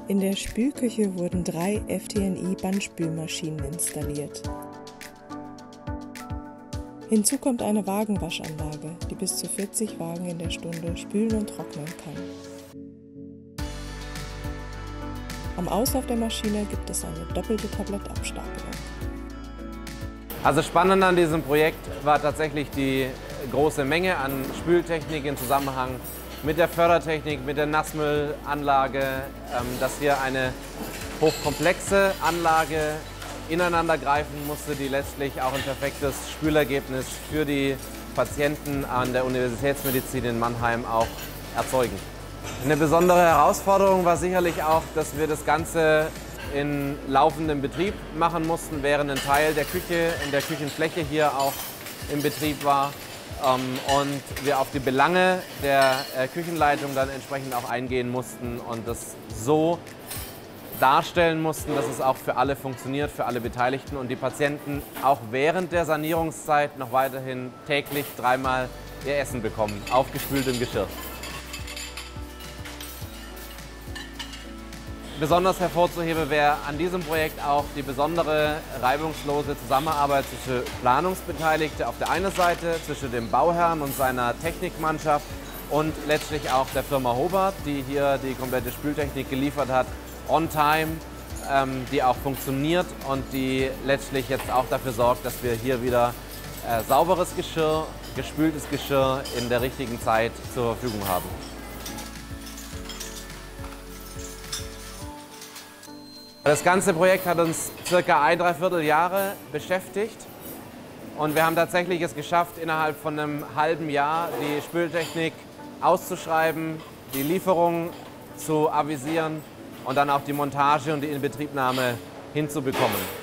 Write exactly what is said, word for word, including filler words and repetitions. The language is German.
In der Spülküche wurden drei F T N I-Bandspülmaschinen installiert. Hinzu kommt eine Wagenwaschanlage, die bis zu vierzig Wagen in der Stunde spülen und trocknen kann. Am Auslauf der Maschine gibt es eine doppelte Tablettabstapelung. Also spannend an diesem Projekt war tatsächlich die große Menge an Spültechnik im Zusammenhang mit der Fördertechnik, mit der Nassmüllanlage, dass hier eine hochkomplexe Anlage ineinander greifen musste, die letztlich auch ein perfektes Spülergebnis für die Patienten an der Universitätsmedizin in Mannheim auch erzeugen. Eine besondere Herausforderung war sicherlich auch, dass wir das Ganze in laufendem Betrieb machen mussten, während ein Teil der Küche, in der Küchenfläche hier auch im Betrieb war und wir auf die Belange der Küchenleitung dann entsprechend auch eingehen mussten und das so darstellen mussten, dass es auch für alle funktioniert, für alle Beteiligten und die Patienten auch während der Sanierungszeit noch weiterhin täglich dreimal ihr Essen bekommen, aufgespült im Geschirr. Besonders hervorzuheben wäre an diesem Projekt auch die besondere reibungslose Zusammenarbeit zwischen Planungsbeteiligten auf der einen Seite, zwischen dem Bauherrn und seiner Technikmannschaft und letztlich auch der Firma Hobart, die hier die komplette Spültechnik geliefert hat, on time, ähm, die auch funktioniert und die letztlich jetzt auch dafür sorgt, dass wir hier wieder äh, sauberes Geschirr, gespültes Geschirr in der richtigen Zeit zur Verfügung haben. Das ganze Projekt hat uns circa ein Dreiviertel Jahre beschäftigt und wir haben tatsächlich es geschafft, innerhalb von einem halben Jahr die Spültechnik auszuschreiben, die Lieferung zu avisieren und dann auch die Montage und die Inbetriebnahme hinzubekommen.